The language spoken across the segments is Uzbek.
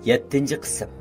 7. qism.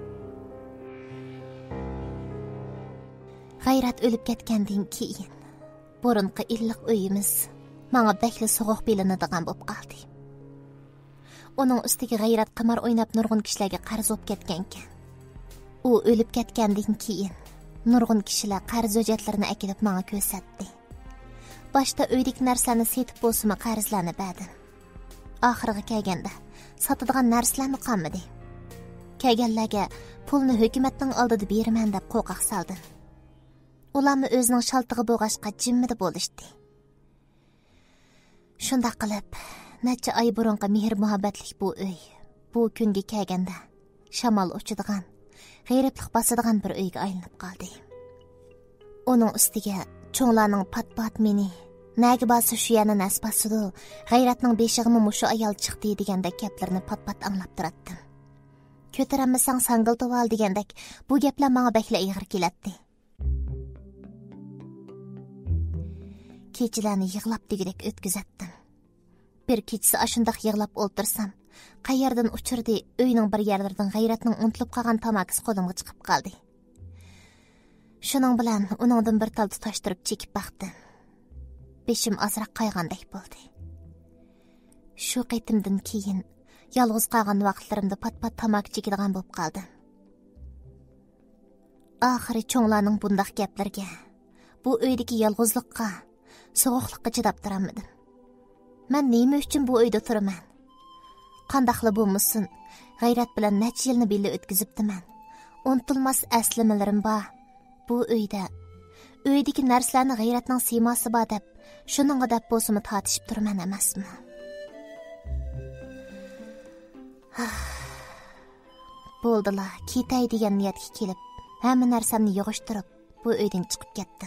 G'ayrat o'lib ketgandan keyin burunqi illiq uyimiz menga bakli sovuq bilinadigan bo'lib qoldi. Uning ustiga G'ayrat qimar o'ynab nurg'un kishilarga qarz bo'lib ketgan ekan. U o'lib ketgandan keyin nurg'un kishilar qarz hujjatlarini akilib menga ko'rsatdi. Boshda uydik narsalarni setib bo'lsimi qarzlarni berdim. Oxiriga kelganda sotadigan narsalarni qolmadi. Kelganlarga pulni hukumatning oldida beraman deb qo'rqoq soldim. Ularni o'zining shaltig'i bo'lg'ashqa jimmida bo'lishdi. Shunda qilib, necha oy burungi mehr muhabbatlik bu uy, bu kunga kelganda shamol uchadigan, g'ayriblik bosadigan bir uyga aylanib qoldi. Uning ustiga cho'nglarning pat-pat meni nagi basi shu yana nasbasidu, G'ayratning beshig'imi mushu ayol chiqdi degandek gaplarni pat-pat anglab turatdim. Ko'taranmasang sangil to'val degandek bu gaplar menga bakla ig'ir kelatdi. Kechalarni yig'lab degidek o'tkazatdim. Bir kechasi ashundaq yig'lab o'ltirsam, qayerdan uchirdi uyning bir yerlaridan G'ayratning unutilib qolgan tamakisi qo'limga chiqib qoldi. Shuning bilan uningdan bir tal tutashtirib chekib baqdim. Beshim azroq qayg'andek bo'ldi. Shu qaytimdan keyin yolg'iz qolgan vaqtlarimda pat-pat tamak chekadigan bo'lib qoldim. Oxiri cho'nglarning bundaq gaplarga, bu uydagi yolg'izlikqa, sovuqlikqa chidab turamadim. Men nima uchun bu uyda turaman? Qandaqli bo'lmasin, G'ayrat bilan necha yilni birga o'tkazibdiman. Unutilmas aslimalarim bor. Bu uydagi narsalarni G'ayratning siymosi bor deb, shuningga deb bo'lsimi tortishib turaman emasmi? Bo'ldilar, ketay degan niyatga kelib, hamma narsamni yig'ishtirib, bu uydan chiqib ketdim.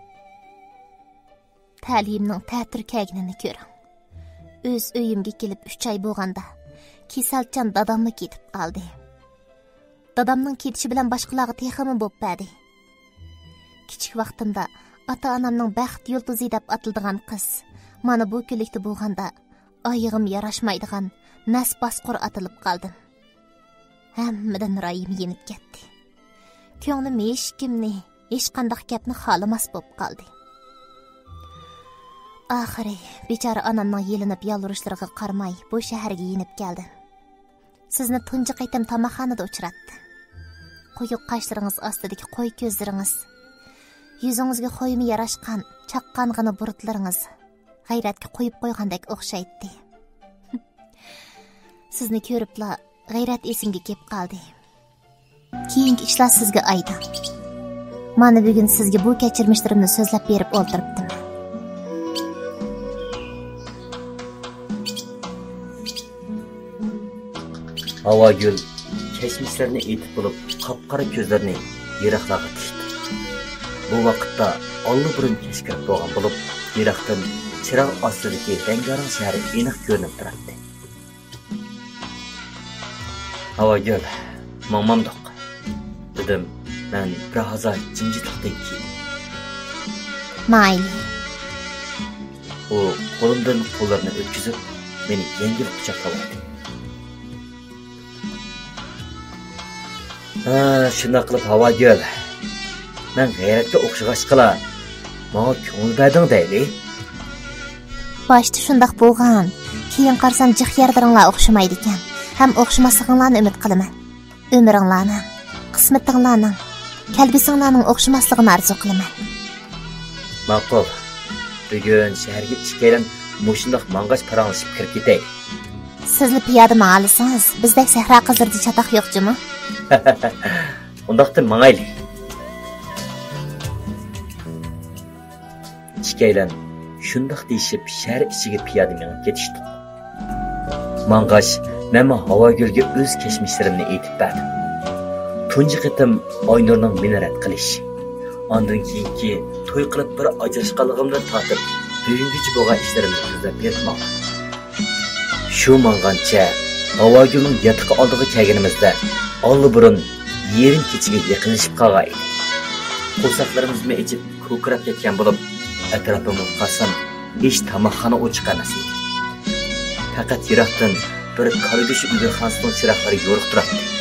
Ta'limning ta'tir kelganini ko'ring. O'z uyimga kelib 3 oy bo'lganda, kasalchan dadamni ketib qoldi. Dadamning ketishi bilan boshqalarga texmi bo'lib berdi. Kichik vaqtimda ota-onamning baxt yulduzi deb atiladigan qiz, mana bu kunlikda bo'lganda oyog'im yarashmaydigan nas basqur atilib qoldim. Hammadan rayim yenib ketdi. Ko'nglim hech kimni, hech qanday gapni xolamas bo'lib qoldi. Oxiri bechora onamning yelinib yolvurishlariga qaramay bu shaharga yenib keldim. Sizni tunji qaytim tamoqxonada uchratdim. Qo'yuq qoshlaringiz ostidagi qo'y ko'zlaringiz, yuzingizga qo'yimi yarashgan, chaqqangina burutlaringiz G'ayratga qo'yib qo'ygandek o'xshaydi. Sizni ko'ribla G'ayrat esimga kelib qoldi. Keyingi ishlar sizga aytdim. Mana bugun sizga bu kechirmishlarimni so'zlab berib o'ltiribdim. Havagül keçmişlerini etip bulup kapkara gözlerini yiraklarga tikdi. Bu vaqtda allıburun keşkir boğan bulup yirakdan çıraq ostidagi rengarang shahar aniq ko'rinib turardi. Havagül, mamamdoq dedim men bir hazar jimjitlikdan keyin. Mayli. U qo'limdan qo'llarini o'tkazib meni yengil quchoqlab oldi. Shunda qilib Havagül, men G'ayratga o'xshag'achqila, menga ko'ngil berding deyli. Boshda shundaq bo'lgan, keyin qarsam jiq yerlaringlar o'xshamaydi ekan. Ham o'xshamasliginglarni umid qilaman. Umringlarning, qismatinglarning, kelgusinglarning o'xshamasligini orzu qilaman. Ma'qul. Bugun shaharga ikkalan mushundaq mang'ash paranglashib kirib ketaylik. Sizli piyoda ma'alisangiz, bizdek sahro qizlarda chatoq yo'qchimi? Undaqda mang'aylik. Ikkalan shundaq deyishib shahar ichiga piyoda mengib ketishdi. Mang'ash men Havagülga o'z kechmishlarimni aytib berdim. Tunji qitim Oynurning meni rad qilishi, ondan keyingi to'y qilib bir ajrashganligimdan tortib, bugungacha bo'lgan ishlarimni so'zlab berdim. Shu mang'ancha Havagülning yatiqi oldiga kelganimizda allıburun yerin kechiga yaqinlashib qolgan edi. Qo'saqlarimizni ichib ko'krab ketgan bo'lib, atrofimga qarsam hech tamoqxona ochiq emas edi. Faqat yiroqdan bir kargo'sh uyxonasining chiroqlari yo'riq turardi.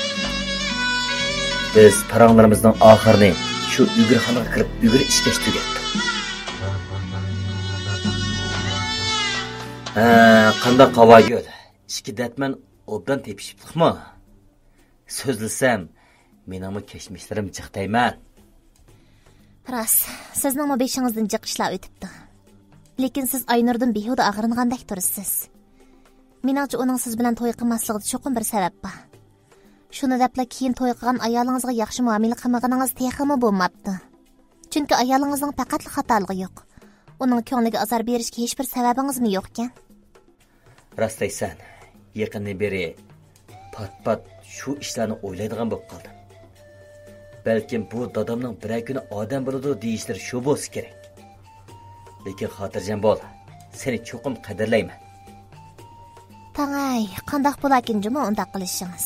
Biz paranglarimizning oxirini shu ugurxonaga kirib ugur ishga tugatdik. Qanday qavagul? İki datman obdan tepishiblikmi? So'zlasam, menimi kechmishlarim chiqtayman. Rost, sizning beshingizdan jiqishlar o'tibdi. Lekin siz Aynurdan behuda og'ringandek tursiz. Meningcha uning siz bilan to'y qilmasligida cho'qim bir sabab bor. Shuni debla keyin to'y qilgan ayolingizga yaxshi muomala qilmaganingiz texmi bo'lmabdi. Chunki ayolingizning faqat xatoligi yo'q. Uning ko'ngliga azor berishga hech bir sababingizmi yo'q ekan? Rostaysan, yaqindan beri pat shu ishlarni o'ylaydigan bo'lib qoldim. Balkim bu dadamning bir kuni odam bo'ladi deyishlar shu bo'lsa kerak. Lekin xotirjam bo'l. Seni cho'qim qadrlayman. Tangay, qandoq bo'lakinjimi undaq qilishingiz?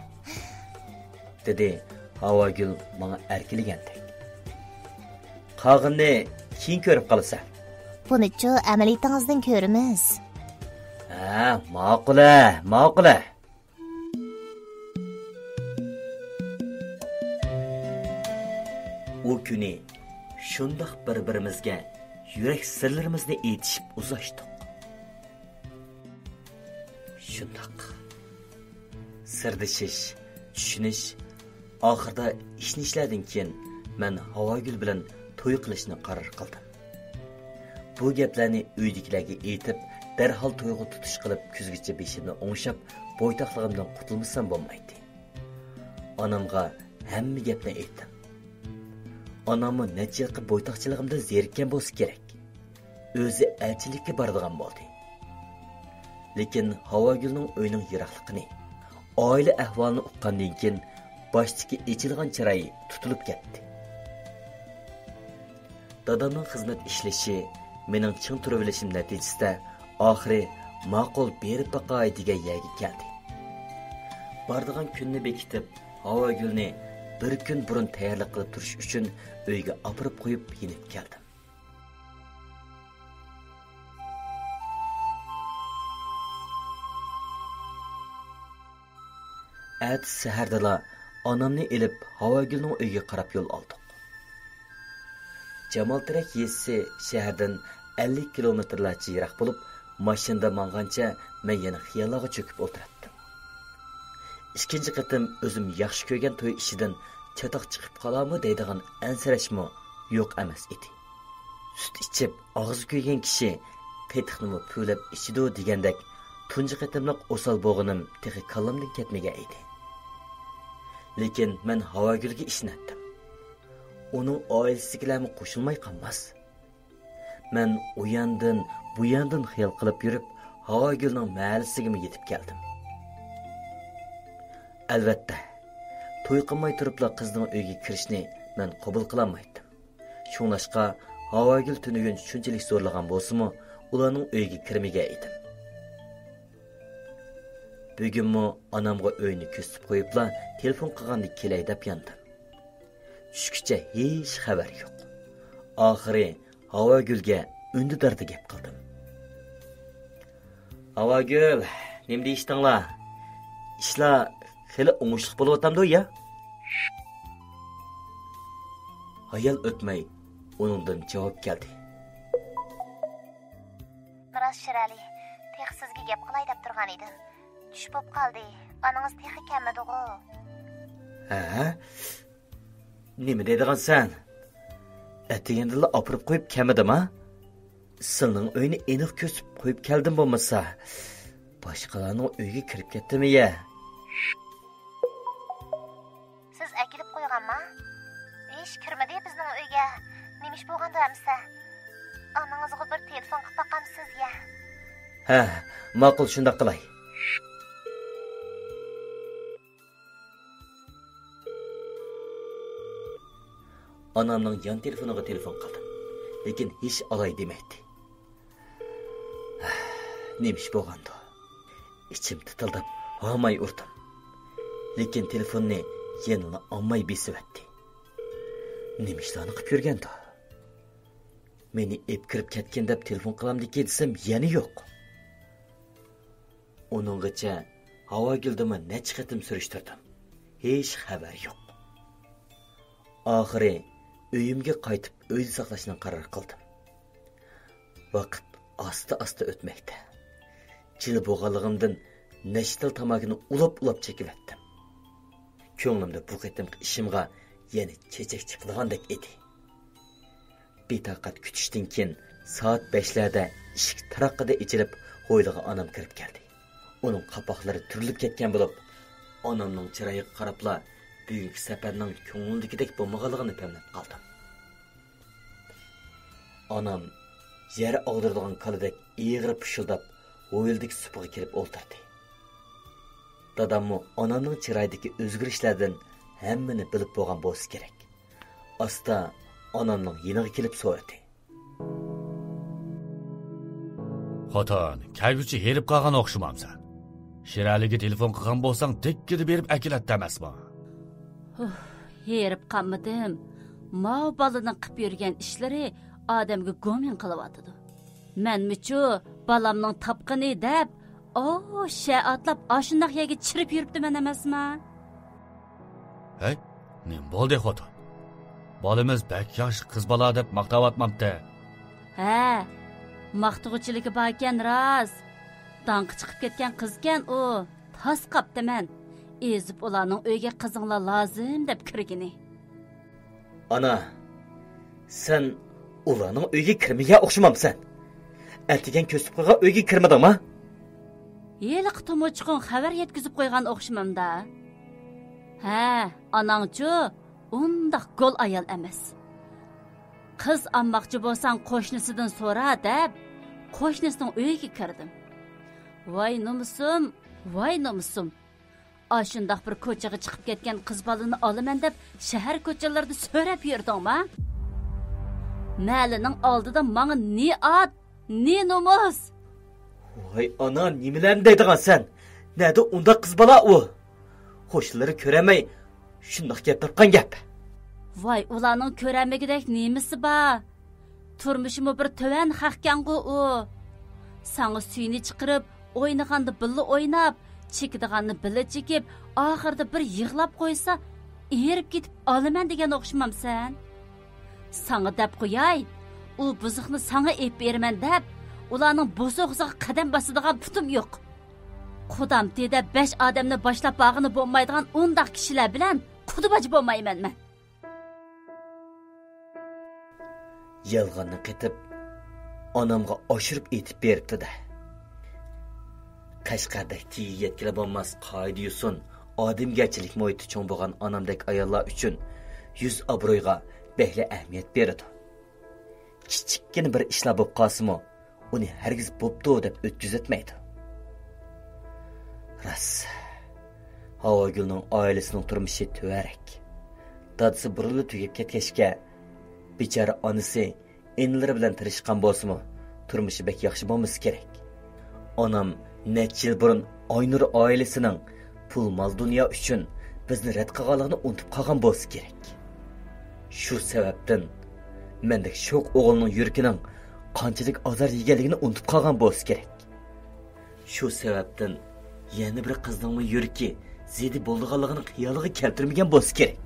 Dedi Havagul menga erkiligandek. Qog'inni keyin ko'rib qolasan. Buni-chi amaliyatingizdan ko'ramiz. Ma'qula. O kuni shundoq bir-birimizga yurak sirlarimizni aytishib uzashdik. Shundoq sirdishish, tushunish, oxirida ishni ishlardan keyin men Havagul bilan to'y qilishni qaror qildim. Bu gaplarni uydagilarga aytib, darhol to'yga tutish qilib kuzgacha beshimni o'ngshab, bo'ytoqligimdan qutulmasam bo'lmaydi. Onamga hamma gapni aytdim. Onamni necha yilqi bo'ytoqchiligimda zerikkan bo'lsa kerak. O'zi elchilikka boradigan bo'ldi. Lekin Havagulning uyining yiroqligini, oila ahvolini uqqandan keyin boshdagi echilgan chiroyi tutilib ketdi. Dadamning xizmat ishlashi, mening ching turib olishim natijasida oxiri ma'qul berib baqay degan yerga keldi. Bordigan kunni bekitib, Havagulni bir kun burun tayyorlik qilib turish uchun uyga opirib qo'yib yinib keldim. At sahardala onamni elib Havagulning uyiga qarab yo'l oldik. Jamoltirak yezisi shahardan 50 kilometrlarcha yiroq bo'lib, mashinada mangancha men yana xiyollarga cho'kib o'tirdim. İkinci qatim o'zim yaxshi ko'rgan to'y ishidan chatoq chiqib qolarmi deydigan ansirashmi yo'q emas edi. Sut ichib og'iz ko'ygan kishi qetiqni pulab ichidu degandek tunji qatimliq o'sal bo'g'inim texi kallamdan ketmagan edi. Lekin men Havagulga ishondim. Uning oilasigalarmi qo'shilmay qolmas. Men u yandan bu yandan xiyol qilib yurib Havagulning mahallasiga yetib keldim. Albatta, to'y qilmay turibla qizning uyiga kirishni men qabul qilolmaydim. Shunlashqa Havagul tunugun shunchalik zo'rlagan bo'lsa-mu, ularning uyiga kirmagan edim. Bugunmi onamga uyni ko'rsatib qo'yibla telefon qilganda kelay deb yandim. Tushgacha hech xabar yo'q. Oxiri Havagulga undidarda gap qildim. Havagul, nima deyishdinglar? Ishlar xeli o'ngishli bo'layotamdi ya? Hayal o'tmay uningdan javob keldi. Biroz shirali, tex sizga gap qilay deb turgan edim. Tush bo'p qoldi. Oningiz texi kelmadi-ku. Nima deydigansan? Atigandilla opirib qo'yib kelmadimi? Sizning uyni aniq ko'rsatib qo'yib keldim bo'lmasa, boshqalarning uyiga kirib ketdimi-ya? Siz akilib qo'yganmi? Hech kirmadi bizning uyga. Nimish bo'lganda hamsa? Onangizga bir telefon qilib baqamsiz-ya? Ma'qul, shunda qilay. Onamning yon telefoniga telefon qildim. Lekin hech olay demaydi. Nimish bo'lganda? İçim titildab, hamay urdim. Lekin telefonni yana olmay besib etdi. Nima ishlarni qilib yurganda? Meni ep kirib ketgan deb telefon qilamdiki desam, yana yo'q. Uninggacha Havaguldan necha qatim surishtirdim. Hech xabar yo'q. oxiri uyimga qaytib uyda saqlashni qaror qildim. Vaqt asta o'tmoqda. Jili bo'lganligimdan nashtal tamagini ulab chekivetdim. Ko'nglimda bu qitimki ishimga yana chechak chiqdigandek edi. Betaqat kutishdan keyin soat 5larda eshik taraqqida ichilib, hovliga onam kirib keldi. Uning qapoqlari turilib ketgan bo'lib, onamning chiroyiga qarabla bugungi safarning ko'ngildagidek bo'lmaganligini pamlab qoldim. Onam yer og'dirdigan kalidek egri pushildab, hovlidagi supiga kelib o'ltirdi. Dadammo onamning chiroyidagi o'zgarishlardan hammani bilib bo'lgan bo'lsa kerak. Asta onamning yeniga kelib so'radi. Xotin, kelguchi herib qolgan o'xshamamsan. Shiraliga telefon qilgan bo'lsang, tekkida berib akilatdi emasmi? Herib qolmadim. Mao balaning qilib yurgan ishlari odamga go'min qilyotidi. Menmichu balamning tapqini deb, atlab ashundaq yerga chirib yuribdiman emasmi? Hey, nim bo'ldi xotin? Balamiz bak yosh qiz bola deb maqtayotmamdi. Ha, maqtug'chiligi bor ekan rost. Danqi chiqib ketgan qizgan u. Tas qaptiman. Ezib ularning uyga qizinglar lozim deb kirgini. Ana, sen ularning uyga kirmagan o'xshamamsan. Atigan ko'sib qo'ygan uyga kirmadingmi? Yeli qitomochqon xabar yetkazib qo'ygan o'xshamamda. Ha, anangchu undaq gol ayol emas. Qiz almoqchi bo'lsang qo'shnisidan so'ra deb, qo'shnisining uyiga kirdim. Voy nomusum. Ashundaq bir ko'chaga chiqib ketgan qiz balani olaman deb shahar ko'chalarida so'rab yurdingmi? Malining oldida menga ne at, ne nomus? Voy ana, nimalarni deydigan sen? Nada unda qiz bola u? Qo'shnilari ko'ramay shundoq gapirgan gap. Voy, ularning ko'ramagidek nemisi bor? Turmushimi bir to'van haqkangu u. Sana suyini chiqirib, o'ynaganda billa o'ynab, chekdiganni billa chekib, oxirida bir yig'lab qo'ysa, erib ketib olaman degan o'xshamamsan. Sana deb qo'yay, u buzuqni sana ep beraman deb, ularning buzuqsiga qadam bosadigan putum yo'q. Xudam dedi 5 odamni boshlab bag'ini bo'lmaydigan 10 kishilar bilan qudubaj bo'lmayman men. Yalg'onni qetib, onamga oshirib etib beribdi-da. Qashqardek tiyi yetkila bo'lmas qoida yusun, odamgarchilik muhiti cho'ng bo'lgan onamdek ayollar uchun yuz obro'yga behli ahamiyat beradi. Kichikkina bir ishlar bo'lib qolsa-mu, uni hargiz bo'pti deb o'tkazatmaydi. Ras. Havogulning oilasining turmushi tuvarak. Dadasi burilib tugib ketgachga, bechora onasi enlari bilan tirishgan bo'lsa-mu, turmushi bek yaxshi bo'lmasa kerak. Onam necha yil burun Aynur oilasining pul mol dunyo uchun bizni rad qilganligini unutib qolgan bo'lsa kerak. Shu sababdan mendek sho'q o'g'ilning yurkining qanchalik azor yeganligini unutib qolgan bo'lsa kerak. Shu sababdan yana bir qizning yurki zedi bo'lganligini xiyoliga keltirmagan bo'lsa kerak.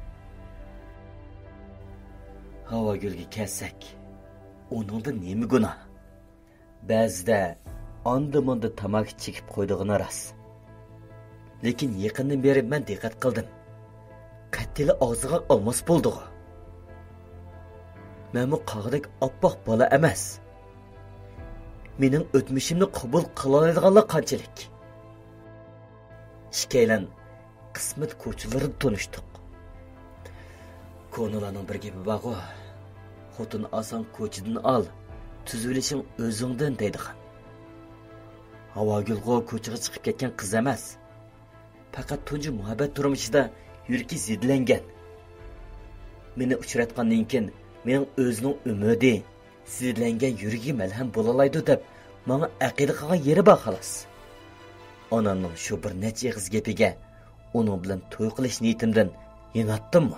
Havogulga kelsak, uningda nima gunoh? Ba'zida onda-munda tamaki chekib qo'ydig'ini rost. Lekin yaqindan beri men diqqat qildim. Qattili og'ziga olmas bo'ldi-ku. Men bu qog'dek oppoq bola emas. Mening o'tmishimni qabul qila oladiganlar qanchalik? Ishkaylan qismat ko'chalarida tanishdik. Ko'ngilning bir gapi bor-ku. Xotin oson ko'chadan ol, tuzilishing o'zingdan deydigan. Havogulga ko'chaga chiqib ketgan qiz emas. Faqat tunji muhabbat turmushida yurki zidlangan. Meni uchratgandan keyin mening o'zining umidi, zidlangan yuragi malham bo'lalaydi deb menga aqida qilgan yeri bor xolos. Onamning shu bir necha qiz gapiga uning bilan to'y qilish niyatimdan yenatdimmi?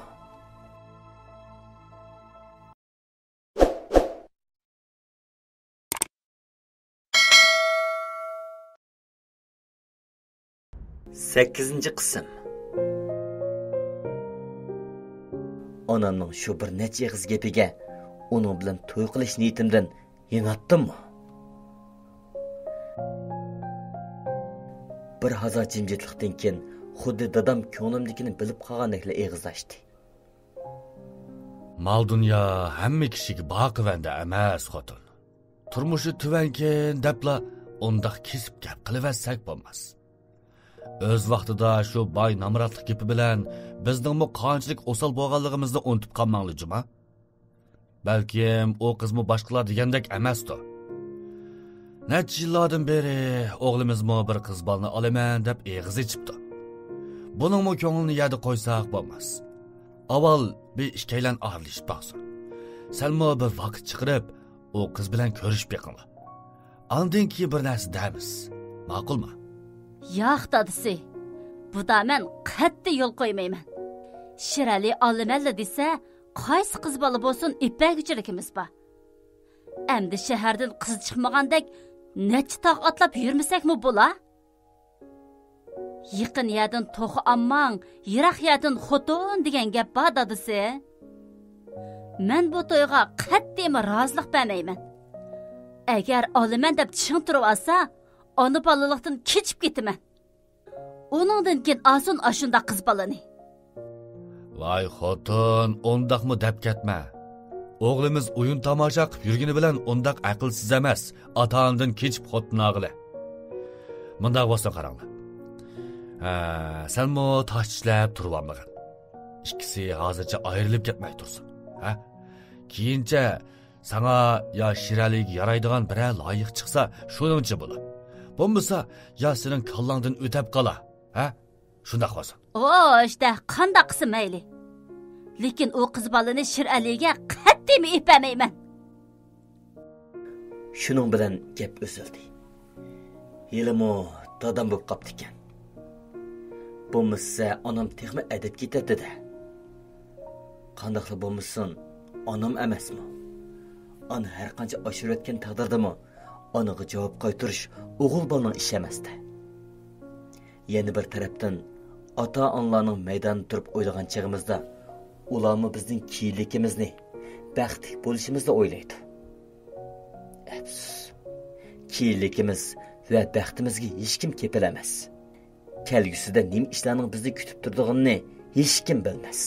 Sakkizinchi qism. onamning shu bir necha ig'iz gapiga uning bilan to'y qilish niyatimdan yenatdimmi? Bir hazar jimjitlikdan keyin xuddi dadam ko'nglimdagini bilib qolgandekla eg'iz ochdi. Mal dunyo hamma kishiga boqivanda emas, xotin. Turmushi tuvankin debla undaq kesib gap qilaversak bo'lmas. O'z vaqtida shu boy namratlik gapi bilan bizningmi qanchalik o'sal bo'lganligimizni unutib qolmanglar juma. Balkim o qizmi boshqalar degandek emasdi. Necha yillardan beri o'g'limizmi bir qiz bolani olaman deb eg'iz ichibdi. Buningmi ko'nglini yerda qo'ysak bo'lmas. Avval bir ishkaylan arlishib baqsin. Salmo bir vaqt chiqirib, o qiz bilan ko'rishib beqinglar. Andin ki bir narsa damiz. Ma'qulmi? Yo'q dadisi. Bu da men qat'iy yo'l qo'ymayman. Shirali olimalla desa, qaysi qiz bola bo'lsin ipakchiligimiz bor. Endi shahardan qiz chiqmagandek necha tog' atlab yurmasakmi bo'la? Yaqin yerdan to'g'i ammang, yiroq yerdan xotin degan gap bor dadisi. Men bu to'yga qat'iy rozilik bermayman. Agar olaman deb tushuntirib olsa, ona bolalikdan kechib ketaman. Onundan keyin asun ashunda qiz bolani. Voy xotin, ondaqmi deb ketma. O'g'limiz o'yin tomosha qilib yurgani bilan ondaq aqlsiz emas, ota-onadan kechib xotin og'ili. Bundaq bo'lsa qaranglar. Senmi tosh ishlab turib olmagan. İkisi hozircha ayrilib ketmay tursin. Ha? Keyincha sana ya Shiraliga yaraydigan biror loyiq chiqsa, shuningcha bo'lar. Bo'lmasa, ya sening kallangdan o'tib qola. Ha? Shundaq bo'lsin. İşte qanday qilsa mayli. Lekin o qiz bolani Shiraliga qat'iy ipamayman. Shuning bilan gap o'sildi. Yilimi dadam bo'lib qopti ekan. Bo'lmasa, onam texmi adab ketadi-da. Qandaqla bo'lmasin, onam emasmi? Ana har qancha oshirib o'tgan taqdirdami, onaga javob qaytarish o'g'il bolaning ishi emas-da. Yana bir tarafdan ota-onalarning maydonida turib o'ylagan chig'imizda ularmi bizning kiyinlikimizni, baxtli bo'lishimizni o'ylaydi. Afsus. Kiyinlikimiz va baxtimizga hech kim kepil emas. Kelgusida nima ishlarning bizni kutib turdig'ini hech kim bilmas.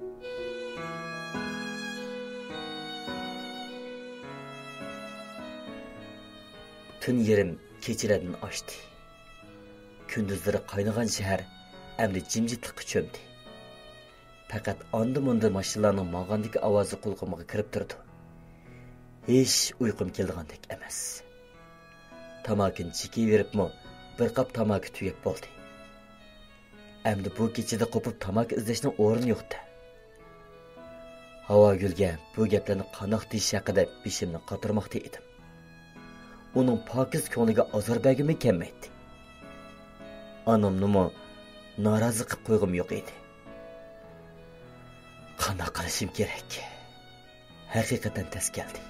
Tun yerim kechilardan oshdi. Kunduzlari qaynagan shahar endi jimjitlikqa cho'mdi. Faqat onda-munda mashinalarning mang'andagi ovozi qulog'imga kirib turdi. Hech uyqum kelgandek emas. Tamakin chekiveribmi, bir qop tamaki tugab bo'ldi. Endi bu kechada qo'pib tamaki izlashning o'rni yo'qdi. Havo gulga bu gaplarni qanoq deyish haqida beshimni qotirmoqda edim. Uning pokiz ko'ngliga azor bergimi kelmaydi. Onamnimi norozi qilib qo'yg'im yo'q edi. Qanday qilishim kerak? Haqiqatan tas keldi.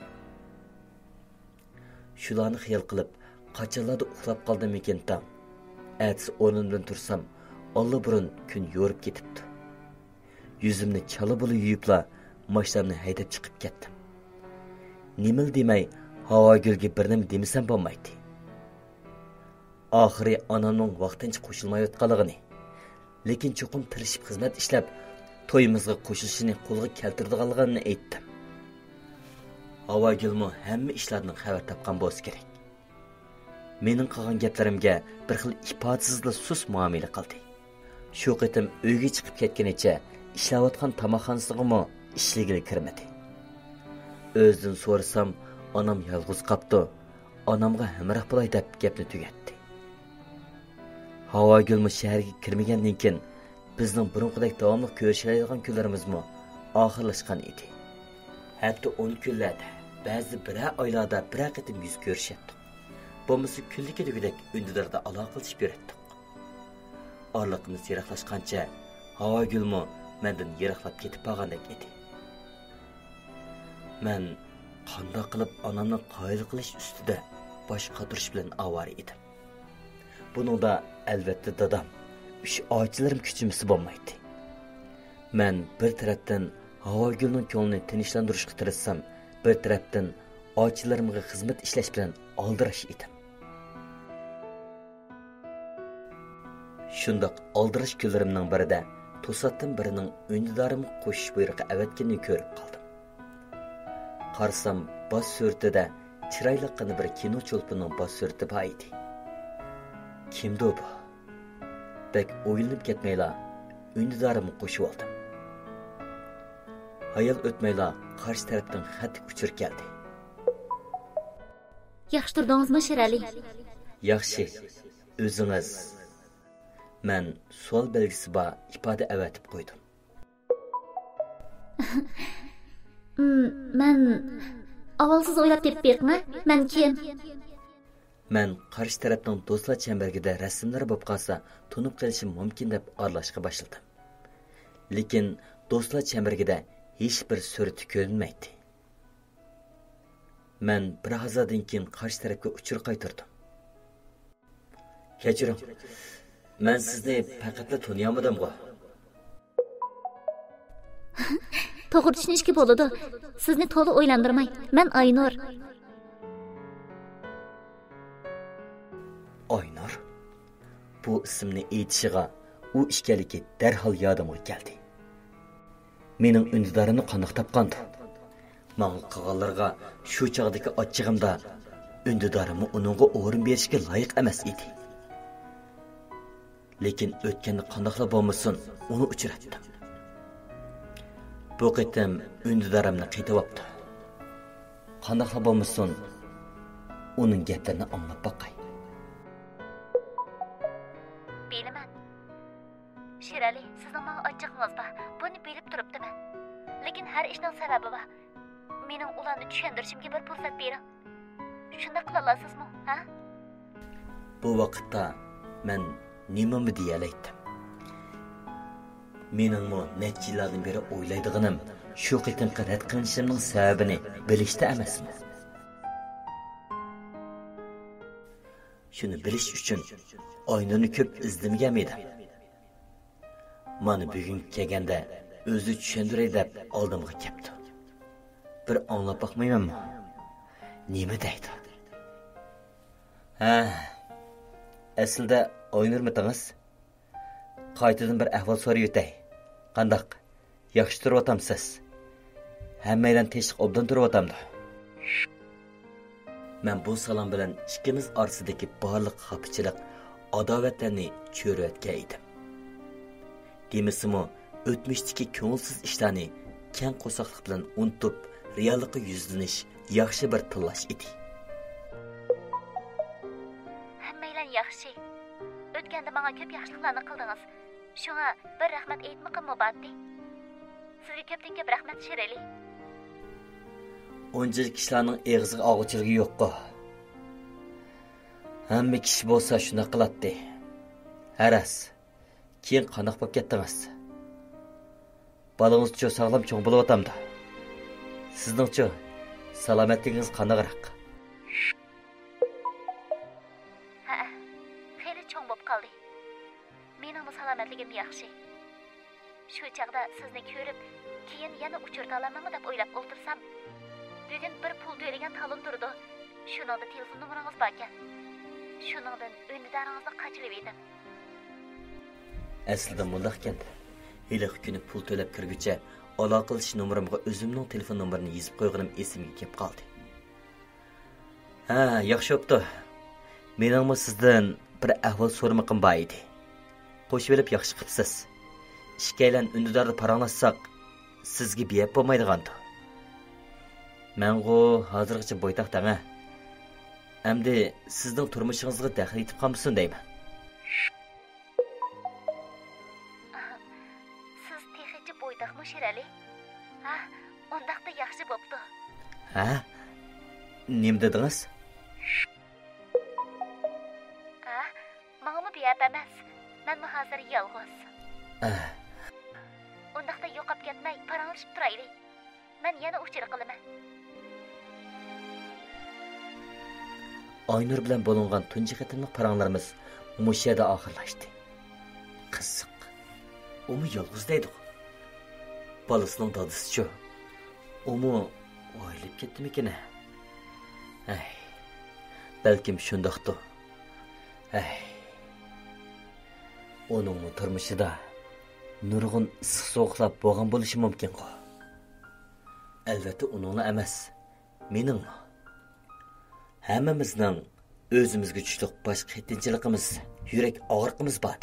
Shularni xiyol qilib, qachonlarda uxlab qoldim ekan tam. Ertasi o'rnimdan tursam, allaburun kun yo'rib ketibdi. Yuzimni chala bo'lib yuyibla, mashinamni haydab chiqib ketdim. Nimil demay, havo gulga bir nima demasam bo'lmaydi. Oxiri onamning vaqtincha qo'shilmayotganligini, lekin cho'qim tirishib xizmat ishlab, to'yimizga qo'shilishini qo'lga keltirdiganligini aytdim. Havo gulmi hamma ishlarning xabar topgan bo'lsa kerak. Mening qilgan gaplarimga bir xil ifodasizla sus muomala qildi. Shu qitim uyga chiqib ketganicha ishlayotgan tomoqxonasiga ishligini kirmadi. O'zdan so'rasam, onam yolg'iz qopdi. Onamga hamroh bo'lay deb gapni tugatdi. Havo gulmi shaharga kirmagandan keyin bizning burunqidek davomli ko'rishayotgan kunlarimizmi oxirlashgan edi. Hatto 10 kunlarda, ba'zi bir oylarda bir qitim yuz ko'rishatdik. Bo'lmasa kunlikdagidek undilarda aloqalashib yurardik. Orliqimiz yiroqlashgancha havo gulmi mendan yiroqlab ketib qolgandek edi. Men qanday qilib onamni qoyil qilish ustida bosh qotirish bilan avvar edim. Buningda albatta dadam, uch oychilarim kuchimisi bo'lmaydi. Men bir tarafdan Havagülning ko'nglini tinchlantirishga tirishsam, bir tarafdan ochilarimga xizmat ishlash bilan aldirash edim. Shundoq aldirash kunlarimning birida to'satdan birining undidorimga qo'shish buyrug'i avatganini ko'rib qoldim. Qarsam, bosh surtida chiroyliqqina bir kino cho'lpining bosh surti bor edi. Kimdi bu? Bek o'ylanib ketmayla undidorimga qo'shib oldim. Hayal o'tmayla qarshi tarafdan xat uchir keldi. Yaxshi turdingizmi, Shirali? Yaxshi. O'zingiz. Men savol belgisi bor ifoda avatib qo'ydim. Men avvalsiz o'ylab tepibmi? Men kim? Men qarshi tarafning do'stlar chambargida rasmlar bo'lib qolsa, tunib qolishim mumkin deb aralashga boshladim. Lekin do'stlar chambargida hech bir surati ko'rinmaydi. Men bir hazardan keyin qarshi tarafga uchur qaytardim. Kechiring. Men sizni faqatla tanıyamadım-ku. To'g'ri tushunishga bo'ladi. Sizni to'liq o'ylantirmay. Men Aynur. Aynur. Bu ismni aytishiga u ishkaligi darhol yodimga keldi. Mening undidorimni qanday topgandi? Men qilganlarga shu chog'dagi ochchig'imda undidorimni uningga o'rin berishga loyiq emas edi. Lekin o'tganni qandoqla bo'lmasin, uni uchratdim. Bu qitim undidorimni qaytibopti. Qandoqla bo'lmasin, uning gaplarini anglab boqay. Bilaman. Shirali, sizning menga ochchig'ingiz bor. Buni bilib turibdiman. Lekin har ishning sababi bor. Mening ularni tushuntirishimga bir fursat bering. Shunda qila olasizmi, ha? Bu vaqtda men nimamı deyalaydim. Meningmi necha yillardan beri o'ylaydiganim shu qitimqi rad qilinishimning sababini bilishda emasmi? Shuni bilish uchun Aynurni ko'p izlamagan edim. Mana bugun kelganda o'zi tushundiray deb oldimga keldi. Bir anglab boqmaymanmi? Nima deydi? Ha, aslida Aynurmitingiz? Qaytadan bir ahvol so'rab o'tay. Qandaq? Yaxshi turib-o'tamsiz? Hammaydan teshik obdan turib-o'tamdi. Men bu salom bilan ikkimiz orasidagi barliq xafichilik, adovatlarni cho'rayotgan edim. Demisimi, o'tmishdagi ko'ngilsiz ishlarni keng qo'soqlik bilan unutib, reallikka yuzlanish yaxshi bir tillash edi. Hammaylar yaxshi. O'tganda menga ko'p yaxshiliklarni qildingiz. Shunga bir rahmat aytmoqim mubaddi. Sizga ko'pdan ko'p rahmat, Shirali. Onca kishilarning eg'iziga og'uchiligi yo'q-ku. Hamma kishi bo'lsa shuna qiladi. Haras. Keyin qanaq bo'lib ketdingiz? Bolangiz-chi sog'lom cho'ng bo'lib o'tamdi. Sizning-chi salomatligingiz qanaqroq? Ha, xeyli cho'ng bo'lib qoldi. Mening salomatligim yaxshi. Shu chaqda sizni ko'rib, keyin yana uchirta olamanmi deb o'ylab o'tirsam, bugun bir pul to'lagan talon turdi. Shuningda telefon nomeringiz bor ekan. Shuningdan undidoringizni qachirib edim. Aslida mundaq ekan. Hali kuni pul to'lab kirguncha aloqa qilish nomerimga o'zimning telefon nomerini yozib qo'yganim esimga kelib qoldi. Ha, yaxshi bo'pti. Meningmi sizdan bir ahvol so'rmoqim bor edi. Qo'shib olib yaxshi qilibsiz. Ishkaylan undidorda paranglashsak, sizga biyab bo'lmaydigandi. Men-ku hozirgacha bo'ytaq dang. Endi sizning turmushingizga daxl etib qolmasin deyman. Siz texnicha bo'ytaqmi, Shirali? Ha, undaqda yaxshi bo'pti. Ha? Nima dedingiz? Ha, menga biyab emas. Men hozir yolg'iz. Undaqda yo'qib ketmay, paranglashib turaylik. Men yana uchir qilaman. Aynur bilan bo'lingan tunji qitimliq paranglarimiz mushada oxirlashdi. Qiziq. Umi yolg'iz deydi. Balasının dadısı-chu. Omu oylab ketdimikin? Balkim shundoqdir. Onun turmushida nurg'un issiq-sovuqlar bo'lgan bo'lishi mumkin-ku. Albatta uningni emas, meningmi. Hammamizning o'zimizga tushliq bosh qitinchiligimiz, yurak og'riqimiz bor.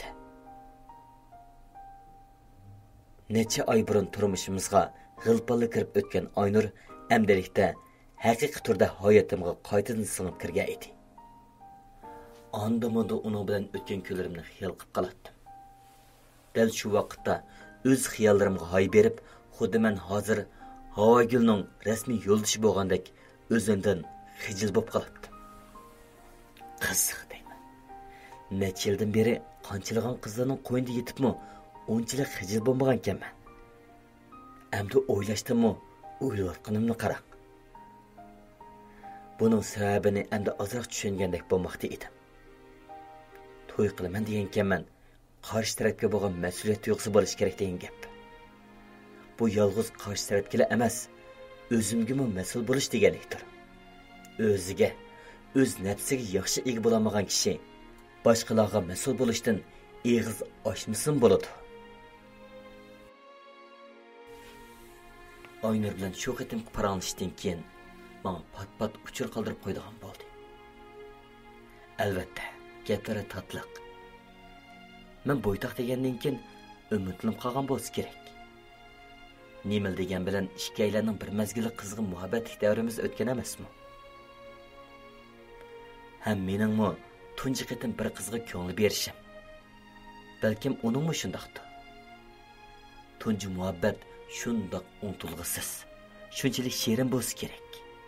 Necha oy burun turmushimizga g'ilpalla kirib o'tgan Aynur amdalikda haqiqiy turda hayotimga qaytadan singib kirgan edi. Andamada uning bilan o'tgan kunlarimni xiyol qilib qolatdim. Dal shu vaqtda o'z xiyollarimga hay berib, xuddi men hozir Havagulning rasmiy yo'ldoshi bo'lgandek o'zimdan xijil bo'lib qolatdim. Qiziq deyman. Necha yildan beri qanchalagan qizlarning qo'ynida yetibmi, unchalik xijil bo'lmagan ekanman. Endi o'ylashdimmi, o'ylayotganimni qarang. Buning sababini endi ozroq tushungandek bo'lmoqda edim. To'y qilaman degan ekanman, qarshi tarafga bo'lgan mas'uliyat tuyg'usi bo'lish kerak degan gap. Bu yolg'iz qarshi tarafga emas, o'zimga mas'ul bo'lish deganlikdir. O'ziga, o'z nafsiga yaxshi ega bo'lmagan kishi boshqalarga mas'ul bo'lishdan eg'iz ochmasin bo'ladi. Aynur bilan shu qitim paranglashdan keyin men pat-pat uchur qoldirib qo'ydigan bo'ldi. Albatta, gaplari tatliq. Men bo'ytoq degandan keyin umidlanib qolgan bo'lsa kerak. Nimil degan bilan ikkilaylarning bir mazgili qizg'in muhabbatlik davrimiz o'tgan emasmi? Ham meningmi tunji qitim bir qizga ko'ngil berishim. Balkim uningmi shundaqdir. Tunji muhabbat shundoq unutilg'isiz, shunchalik shirin bo'lsa kerak.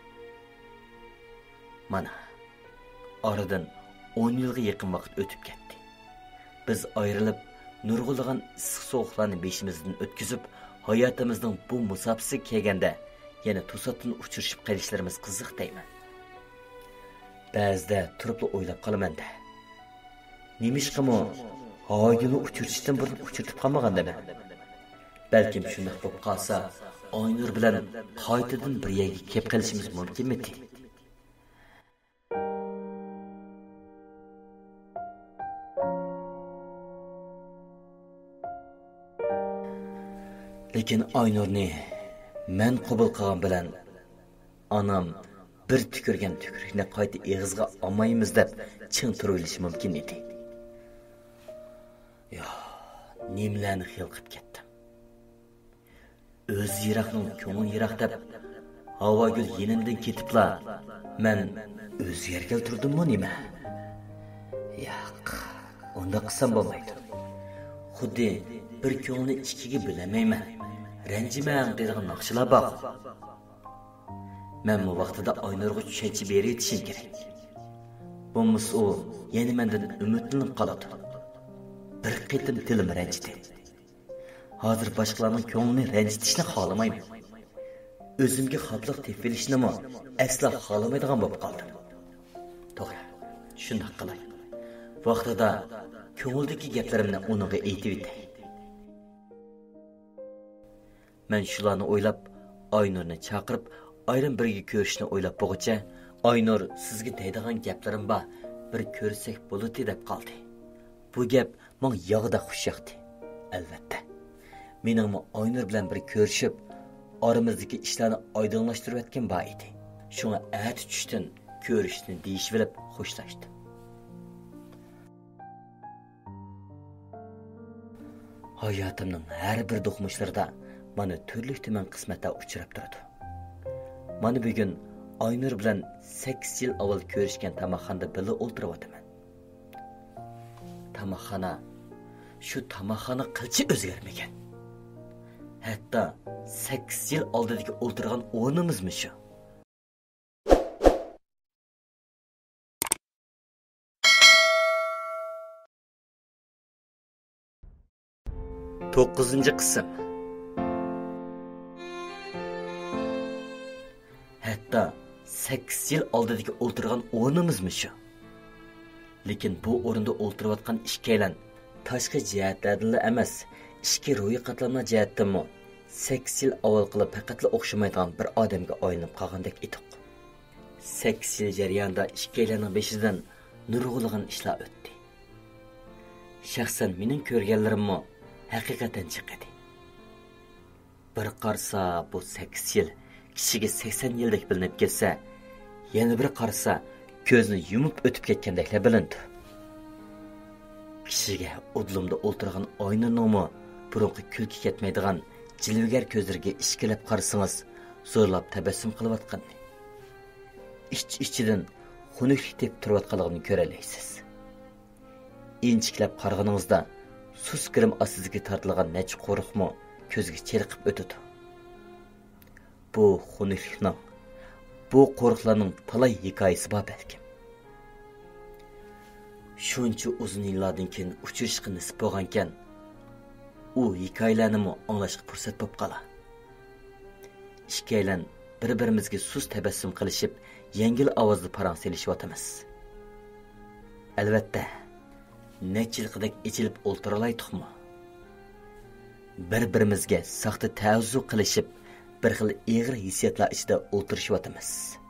Mana, oradan 10 yilga yaqin vaqt o'tib ketdi. Biz ayrilib, nurg'ulg'an issiq-sovuqlarni beshimizdan o'tkazib, hayotimizning bu musofasiga kelganda yana to'satdan uchrashib qolishlarimiz qiziq deyman. Ba'zida turib o'ylab qolaman-da. Nemishqami Havagulni uchirishdan burun uchirtib qolmagandaman. Balkim shunday bo'lib qolsa, Aynur bilan qaytadan bir yerga kelib qolishimiz mumkinmidi? Lekin Aynurni men qabul qilgan bilan onam bir tükürgen tükürükni qayta eg'izga olmaymiz deb ching turilishi mumkin edi. Yo, nimlarni xil qilib ketdim. O'z yiroqning ko'ngil yiroq deb Havagul yenimdan ketibla, men o'z yerga turdimmi nima? Yo'q, unda qilsam bo'lmaydi. Xuddi bir ko'ngilni ikkiga bilamayman. Ranjimang degan naqshlar bor. Men bu vaqtida Aynurga tushuncha berib yetishim kerak. Bo'lmasa u yana mendan umidlanib qoladi. Bir qitim tilim ranjidi. Hozir boshqalarning ko'nglini ranjitishni xohlamayman. O'zimga xatliq tepilishni asla xohlamaydigan bo'lib qoldim. To'g'ri, shunday qilay. Vaqtida ko'ngildagi gaplarimni uningga aytib etay. Men shularni o'ylab, Aynurni chaqirib, ayrim birga ko'rishni o'ylab bo'g'icha, Aynur sizga deydigan gaplarim bor, bir ko'rsak bo'ladi deb qoldi. Bu gap menga yog'da xush yoqdi. Albatta. Meningmi Aynur bilan bir ko'rishib, oramizdagi ishlarni oydinlashtirib etgan bor edi. Shunga ati tushdan ko'rishni deyishib olib xo'shlashdim. Hayotimning har bir do'qmishlarida mana turli-tuman qismatlar uchrab turadi. Mana bugun Aynur bilan 8 yil avval ko'rishgan tamoqxonada birga o'tiryapman. Tamoqxona, shu tamoqxona qilchi o'zgarmagan. Hatto 8 yil oldidagi o'tirgan o'rnimizmi shu? To'qqizinchi qism. Hatto 8 yil oldidagi o'tirgan o'rnimizmi shu? Lekin bu o'rinda o'tirayotgan ikkalan tashqi jihatlardan emas, ichki ro'yi qatlamlar jihatdanmi 8 yil avval qilib faqatla o'xshamaydigan bir odamga aylanib qolgandek edik. 8 yil jarayonida ikkilarning beshidan nurg'ulg'an ishlar o'tdi. Shaxsan mening ko'rganlarimmo haqiqatan chiqadi. Bir qarsa bu 8 yil kishiga 80 yildek bilinib ketsa, yana bir qarsa ko'zni yumib o'tib ketgandeklar bilindi. Kishiga udlumda o'tirgan oynaning burunqi kulki ketmaydigan jilvigar ko'zlariga ishkilab qarasangiz, zo'rlab tabassum qilayotganini, ich-ichidan xunuklik deb turayotganligini ko'ralaysiz. Inchiklab qarag'iningizda sus kirim ostiga tortilgan necha qo'riqmi ko'zga cheliqib o'tadi. Bu xunuklikning, bu qo'riqlarning talay hikoyasi bor balkim. Shuncha uzun yillardan keyin uchrashishga nisib bo'lgankan, u hikoyalarni anglashga fursat bo'lib qola. Ikkalan bir-birimizga sus tabassum qilishib, yengil ovozda parang selishyapmiz. Albatta, necha yilqidek ichilib o'tiralaydiqmi? Bir-birimizga saxta ta'azzu qilishib, bir xil eg'ir hissiyotlar ichida o'tirishyapmiz.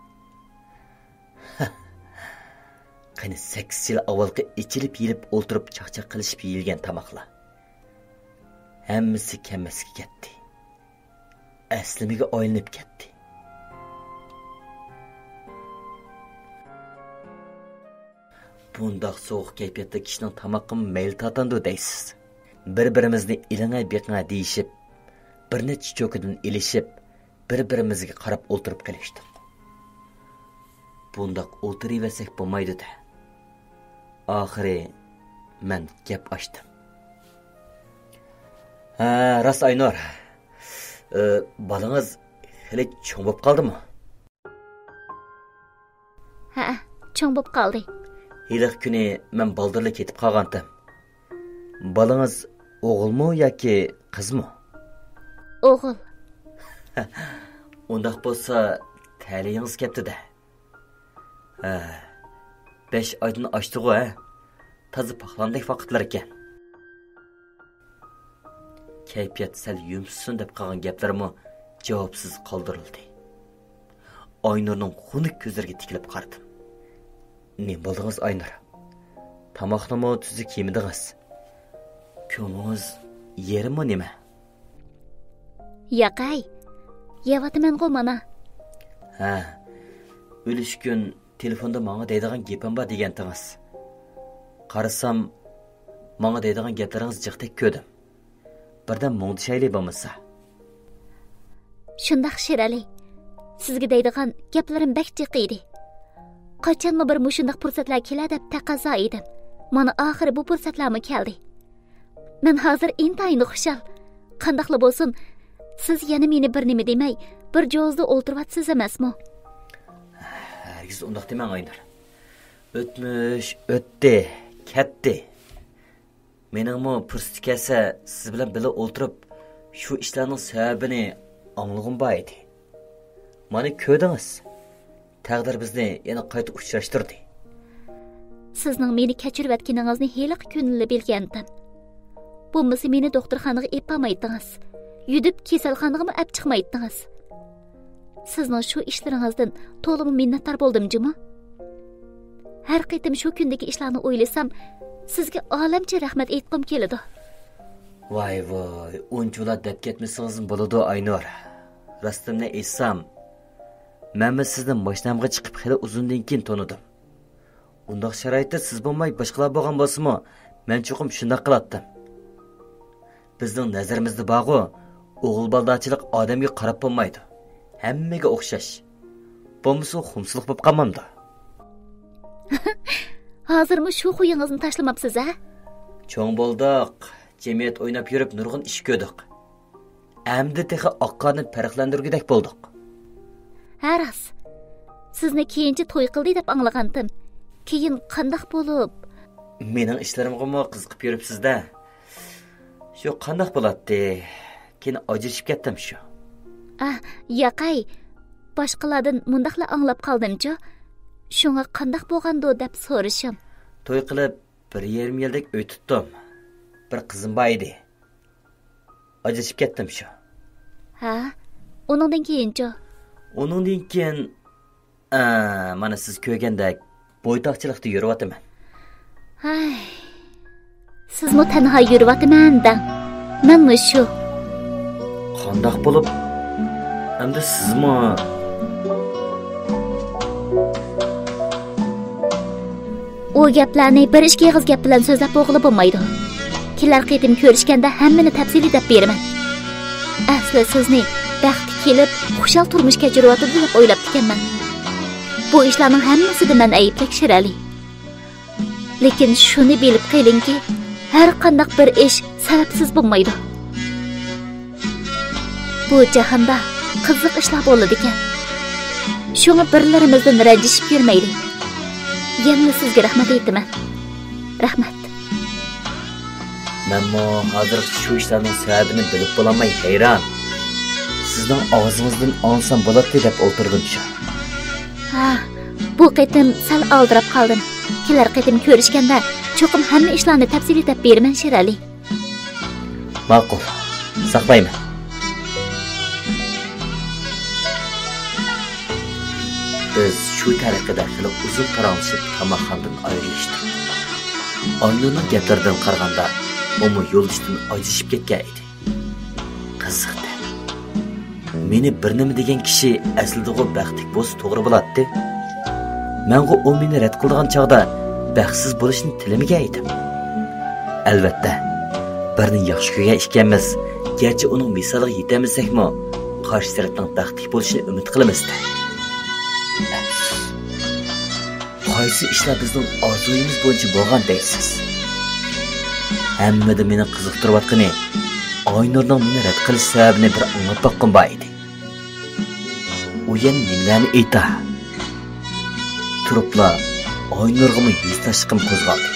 Qani 8 yil avvalgi ichilib yilib o'tirib chaqchaq qilishib yeyilgan tamoqlar. Hammasi kamasga ketdi. Aslimiga aylanib ketdi. Bundaq soğuq kayfiyatda kishining tamoqqa mayl tatandi deysiz. Bir-birimizni ilingay beqingay deyishib, bir necha cho'kidan ilishib, bir-birimizga qarab o'tirib qilishdik. Bundaq o'tiraversak bo'lmaydi-da. Oxiri men gap ochdim. Ha, Ras Aynor. Balangiz hali cho'ng bo'lib qoldimi? Ha, cho'ng bo'lib qoldi. Hiliq kuni men baldirli ketib qolgandim. Balangiz o'g'ilmi yoki qizmi? O'g'il. Undaq bo'lsa, ta'lingiz ketdi-da. Ha, 5 oydan oshdi-ku, ha. Toza paxlandek vaqtlar ekan. Kayfiyat sal yumsin deb qolgan gaplarimi javobsiz qoldirildi. Aynurning xunuk ko'zlariga tikilib qaradim. Ne bo'ldingiz Aynur? Tamoqnimi tuzuk yemidingiz? Ko'nglingiz yerimi nima? Yaqay. Yevatman-ku mana. Ha. O'lish kun telefonda menga deydigan gapim bor degantingiz. Qarasam, menga deydigan gaplaringiz jiqdek ko'rdim. Birdan mungdishayli bo'lmasa. Shundaq Shirali. Sizga deydigan gaplarim bak jiqiydi. Qachonmi bir mushundaq fursatlar keladi deb taqozo edim. Mana oxiri bu fursatlarmi keldi. Men hozir intayin xushal. Qandaqli bo'lsin, siz yana meni bir nima demay, bir jo'zda o'ltiryapsiz emasmi? Hargiz undaq demang Aynur. O'tmish, o'tdi, ketdi. Meningmi fursat kelsa, siz bilan birga o'ltirib, shu ishlarning sababini anglag'im bor edi. Mana ko'rdingiz. Taqdir bizni yana qayta uchrashtirdi. Sizning meni kechirayotganingizni heliq ko'ngilli bilgandim. Bo'lmasa meni doktorxonaga epamaydingiz. Yudib kasalxonaga olib chiqmaydingiz. Sizning shu ishlaringizdan to'liq minnatdor bo'ldim-jimi? Har qitim shu kundagi ishlarni o'ylasam, sizga olamcha rahmat aytqim keladi. Voy, unchalar deb ketmasangiz bo'ladi Aynur. Rostimni aytsam, men sizdan mashinamga chiqib xili uzundan keyin tonidim. Undaq sharoitda siz bo'lmay boshqalar bo'lgan bo'lsa-mu, men cho'qim shunday qilatdim. Bizning nazarimizda bog'i o'g'il baldachilik odamga qarab bo'lmaydi. Hammaga o'xshash. Bo'lmasa xumsizlik bo'lib qolmamdi. Hozirmi shu xuyingizni tashlamabsiz, ha? Cho'ng bo'ldik. Jamiyat o'ynab yurib nurg'un ish ko'rdik. Endi texi oqqonni farqlantirgudek bo'ldik. Haras. Sizni keyinchi to'y qildi deb anglagandim. Keyin qandaq bo'lib? Mening ishlarimga qiziqib yuribsiz-da. Shu qandaq bo'ladi? Keyin ajrashib ketdim shu. Yaqay. Boshqalardan mundaqla anglab qoldim-chi. Shunga qandaq bo'lgandi deb so'rashim. To'y qilib 1,5 yildek o'y tutdim. Bir qizim bor edi. Ajrashib ketdim shu. Ha, onundan keyinchi. Onundan keyin mana siz ko'rgandek bo'ytoqchilikda yuryotaman. Ay. Sizmi tanha yuryotaman dang. Menmi shu. Qandoq bo'lib? Endi sizmi O gaplarni bir ikki og'iz gap bilan so'zlab bo'g'ilib bo'lmaydi. Kelar qitim ko'rishganda hammani tafsili deb beraman. Asli sizni baxtga kelib, xushal turmush kechiryapti deb o'ylab ekanman. Bu ishlarning hammasida men ayblak Shirali. Lekin shuni bilib qo'yingki, har qanday bir ish sababsiz bo'lmaydi. Bu jahonda qiziq ishlar bo'ladi ekan. Shuni birlarimizdan ranjishib yurmaylik. Yana sizga rahmat aytaman. Rahmat. Menmo hozir shu ishlarning sababini bilib bo'lmay hayron. Sizning og'zingizdan olsam bo'ladi deb o'tirdim shu. Ha, bu qitim sal oldirib qoldim. Kelar qitim ko'rishganda cho'qim hamma ishlarni tafsilot beraman Shirali. Ma'qul. Saqlayman. Biz shu tariqada xilli uzun qaranlashib qamoqxonadan ayrilishdik. Aynurning gaplaridan qaraganda, u yo'lishdan ajrashib ketgan edi. Qiziqdi. Meni bir nima degan kishi aslida u baxtli bo'lsa to'g'ri bo'ladi. Men u meni rad qilgan chaqda baxtsiz bo'lishni tilamagan edim. Albatta, birni yaxshi ko'rgan ekanmiz. Gerçi uning misoliga yetamizakmi, qarshi tarafdan baxtli bo'lishini umid qilamiz-da. Qaysi ishlar bizning orzuyimiz bo'yicha bo'lgan deysiz? Hammada meni qiziqtirayotgani Aynurning meni rad qilish sababini bir anglab boqqan bor edi. U yana nimalarni ayta? Turibla Aynurga yuz tashqim qo'zg'aldi.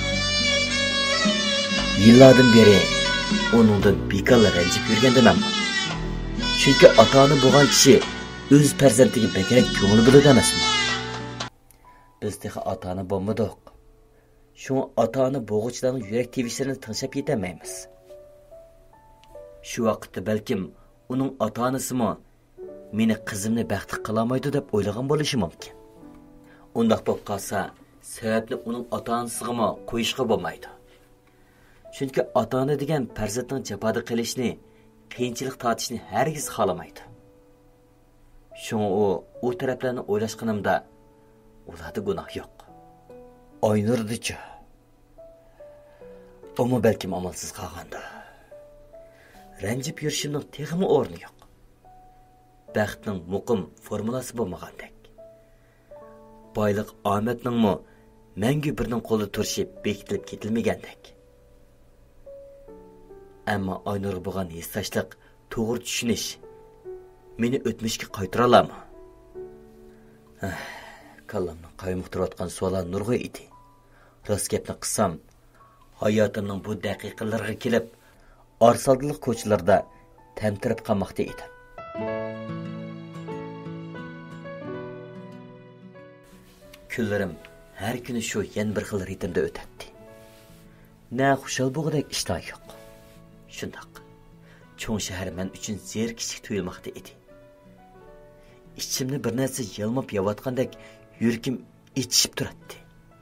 Yillardan beri uningdan bekorla ranjib yurgandim. Chunki ota-ona bo'lgan kishi o'z farzandiga bekrak ko'ngil bo'ladi emasmi? Biz texi ota-ona bo'lmadik. Shu ota-ona bo'g'uvchilarning yurak tevishlarini tinglab yetmaymiz. Shu vaqtda balkim uning ota-onasimi meni qizimni baxtli qila olmaydi deb o'ylagan bo'lishi mumkin. Undaq bo'lib qolsa, sababni uning ota-onasiga qo'yishga bo'lmaydi. Chunki ota-ona degan farzandning jafoda qilishni, qiyinchilik tortishni hargiz xolamaydi. Shunga u taraflarni o'ylashganimda ularda gunoh yo'q. Aynurdichi. Umi balkim amalsiz qolganda. Ranjib yurishimning texmi o'rni yo'q. Baxtning muqim formulasi bo'lmagandek. Boylik omadningmi mangu birning qo'lida turishi bekitilib ketilmagandek. Ammo Aynurga bo'lgan hissashliq, to'g'ri tushunish meni o'tmishga qaytara oladimi? Kallamni qaymoqtirayotgan savollar nurg'a edi. Rost gapni qilsam, hayotimning bu daqiqalariga kelib, orsaldiliq ko'chalarda tamtirib qolmoqda edim. Kunlarim har kuni shu yana bir xil ritmda o'tadi. Na xushal bo'lgudek ishlar yo'q. Shundoq. Cho'ng shahar men uchun zerikishlik tuyulmoqda edi. İçimde bir narsa yalmab yeyotgandek yuragim ichishib turadi.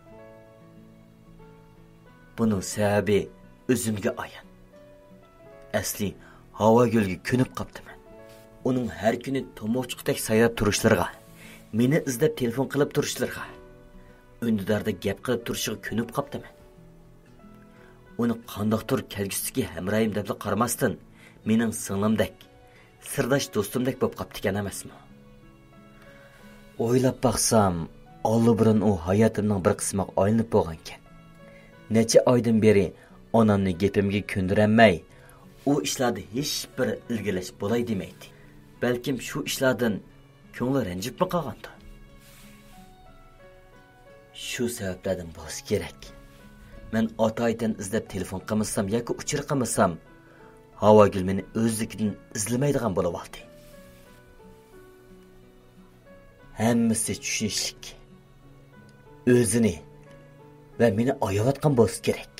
Buning sababi o'zimga ayon. Asli havo gulga ko'nib qoptiman. Uning har kuni tomoqchiqdek sayrab turishlariga, meni izlab telefon qilib turishlariga, undidarda gap qilib turishiga ko'nib qoptiman. Uni qandoqdir kelgusidagi hamroyim deb qaramasdan, mening singlimdek, sirdosh do'stimdek bo'lib qopti ekan emasmi? O'ylab baqsam, allabirun u hayotimning bir qismiga aylanib bo'lgan ekan. Necha oydan beri onamni gapimga ko'ndiramay, u ishlarda hech bir ilgilash bo'lay demaydi. Balkim shu ishlardan ko'ngli ranjibmi qolgandi. Shu sabablardan bo'lsa kerak. Men ota-oydan izlab telefon qilmasam yoki uchir qilmasam, Havogul meni o'zligidan izlamaydigan bo'lib oldi. Hammasi tushunishlik. O'zini va meni ayayotgan bo'lsa kerak.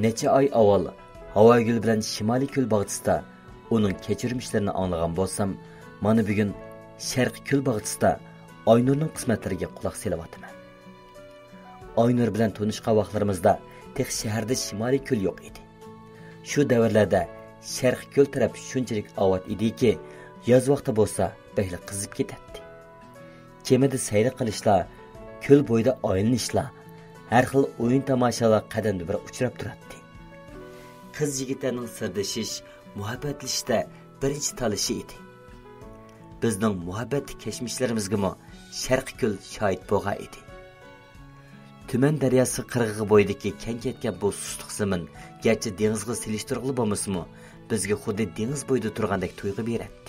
necha oy avval Havagül bilan Shimoliy ko'l bag'risida uning kechirmishlarini anglagan bo'lsam, mana bugun Sharqiy ko'l bag'risida Aynurning qismatlariga quloq selayotaman. Aynur bilan tanishgan vaqtlarimizda tek shaharda Shimoliy ko'l yo'q edi. Shu davrlarda Sharqiy ko'l taraf shunchalik avod ediki, yoz vaqti bo'lsa, behli qizib ketadi. Kemada sayr qilishlar, ko'l bo'yida o'yinishlar, har xil o'yin tomoshalar qadamda bir uchrab turadi. Qiz yigitlarning sirdashish, muhabbatlashishda birinchi talishi edi. Bizning muhabbatli kechmishlarimizga Sharqiy ko'l shohid bo'lgan edi. Tuman daryosi qirg'ig'i bo'yidagi keng ketgan bu susliq zamin, garchi dengizga selishtirg'ili bo'lmasa-mu, bizga xuddi dengiz bo'yida turgandek tuyg'u beradi.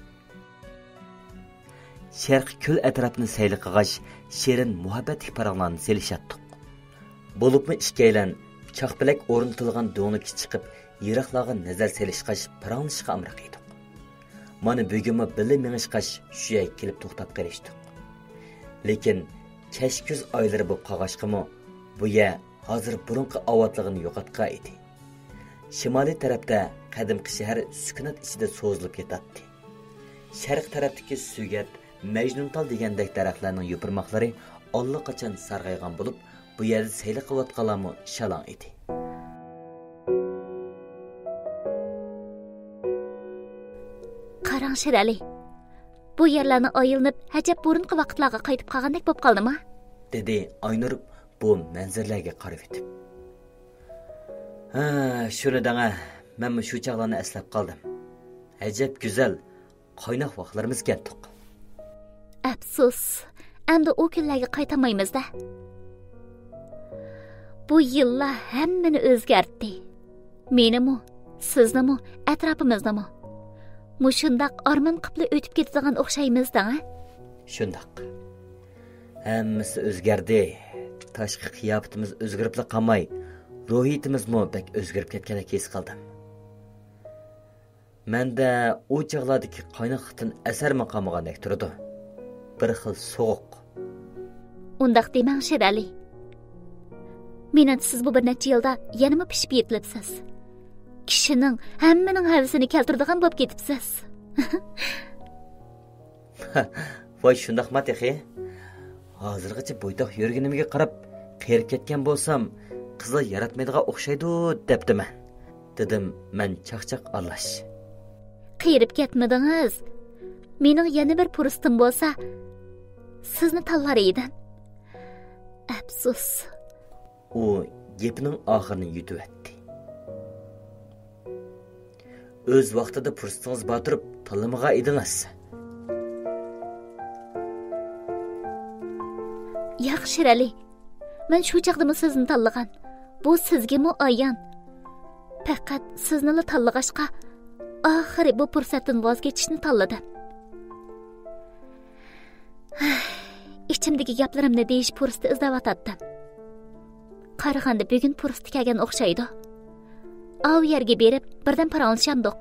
Sharqiy ko'l atrofini sayli qilg'ach, shirin muhabbatli paranglarni selishatdik. Bo'libmi ishkaylan chaqpilak o'rnatilgan do'nglikka chiqib, yiroqlarga nazar selishqash paranglashga amriq edik. Mana bugunmi birga mengishqash shu yerga kelib to'xtab qolishdik. Lekin kashkuz oylari bo'lib qolg'achqimi, bu yer hozir burunqi avotligini yo'qotgan edi. Shimoliy tarafda qadimgi shahar sukunat ichida so'zilib ketadi. Sharq tarafdagi sugat, Majnuntal degandek daraxtlarning yopirmoqlari allaqachon sarg'aygan bo'lib, bu yerda sayli qilayotganlarmi shalon edi. Qarang Shirali. Bu yerlarni oyilinib, hajab burunqi vaqtlarga qaytib qolgandek bo'lib qoldimi? Dedi Aynur bu manzarlarga qarab etib. Ha, shuni danga, men shu chaqlarni eslab qoldim. Ajab go'zal, qaynoq vaqtlarimiz keldi. Afsus, endi o kunlarga qaytamaymiz-da. Bu yillar hammani o'zgartdi. Menimi, siznimi, atrofimiznimi? Mushundaq armon qilib o'tib ketadigan o'xshaymiz-da, ha? Shundaq. Hammasi o'zgardi. Tashqi qiyofatimiz o'zgarib qolmay, ruhiyatimizmi bak o'zgarib ketgandek his qildim. Menda o chaqlardagi qaynoqlikdan asarmi qolmagandek turdi. Bir xil sovuq. Undaq demang Shirali. Menat siz bu bir necha yilda yanama pishib yetilibsiz. Kishining hammaning havasini keltiradigan bo'lib ketibsiz. Voy shundaqmi texi? Hozirgacha bo'ydoq yurganimga qarab, qiyirib ketgan bo'lsam, qizlar yaratmaydigan o'xshaydi debdiman. Dedim men chaqchaq allash. Qiyirib ketmadingiz. Mening yana bir furstim bo'lsa, sizni tanlar edim. Afsus. U gapining oxirini yutib etdi. O'z vaqtida fursatingiz bor turib, tanlamagan edingiz. Yaxshi Shirali. Men shu chaqdimi sizni tanlagan. Bu sizga muayyan. Faqat sizni tanlag'ashqa oxiri bu fursatdan voz kechishni tanladim. İçimdagi gaplarimni deyish fursati izlayotdim. Qaraganda bugun fursati kelgan o'xshaydi. Av yerga berib, birdan paranlashandiq.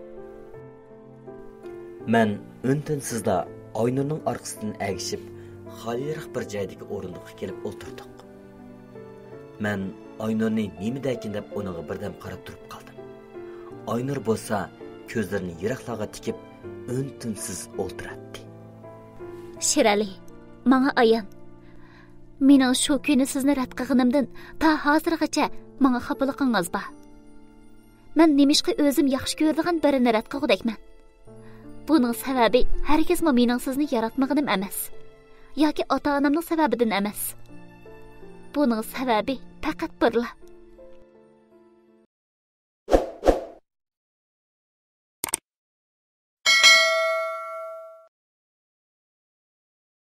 Men untinsizda Aynurning orqasidan agishib, xoliroq bir joydagi o'rindiqqa kelib o'tirdik. Men Aynurni nimidakin deb uninga birdan qarab turib qoldim. Aynur bo'lsa, ko'zlarini yiroqlarga tikib, untinsiz o'tiradi. Shirali, menga ayon. Mening shu kuni sizni rad qilganimdan ta hozirgacha menga xafaligingiz bor. Men nemishqa o'zim yaxshi ko'radigan birini rad qilgudakman. Buning sababi hargizmi mening sizni yaratmaganim emas, yoki ota-onamning sababidan emas. Buning sababi faqat birla.